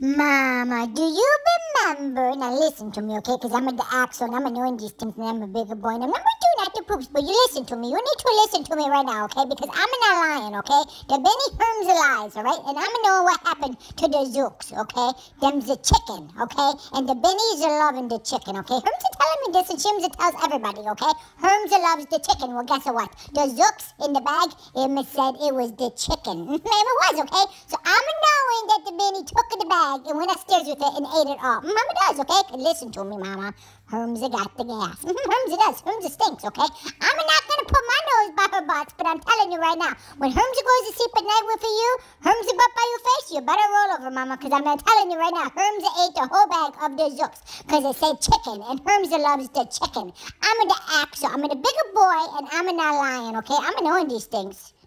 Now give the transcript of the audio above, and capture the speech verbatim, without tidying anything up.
Mama, do you remember? Now listen to me, okay? Because I'm an actor and I'm knowing these things and I'm a bigger boy. And I'm number two, not the poops, but you listen to me. You need to listen to me right now, okay? Because I'm not lying, okay? The Benny Herms are lies, all right? And I'm know what happened to the Zooks, okay? Them's the chicken, okay? And the Bennies are loving the chicken, okay? Herms are telling me this and Shims tells everybody, okay? Herms loves the chicken. Well, guess what? The Zooks in the bag, Emma said it was the chicken. It was, okay? So I'm knowing that the Benny took the bag and went upstairs with it and ate it all. Mama does, okay? Listen to me, Mama. Hermsa got the gas. Hermsa does. Hermsa stinks, okay? I'm not going to put my nose by her butts, but I'm telling you right now, when Hermsa goes to sleep at night with you, Hermsa butt by your face, you better roll over, Mama, because I'm telling you right now, Hermsa ate the whole bag of the Zooks because it said chicken, and Hermsa loves the chicken. I'm the actor. I'm the bigger boy, and I'm not lying, okay? I'm knowing these things.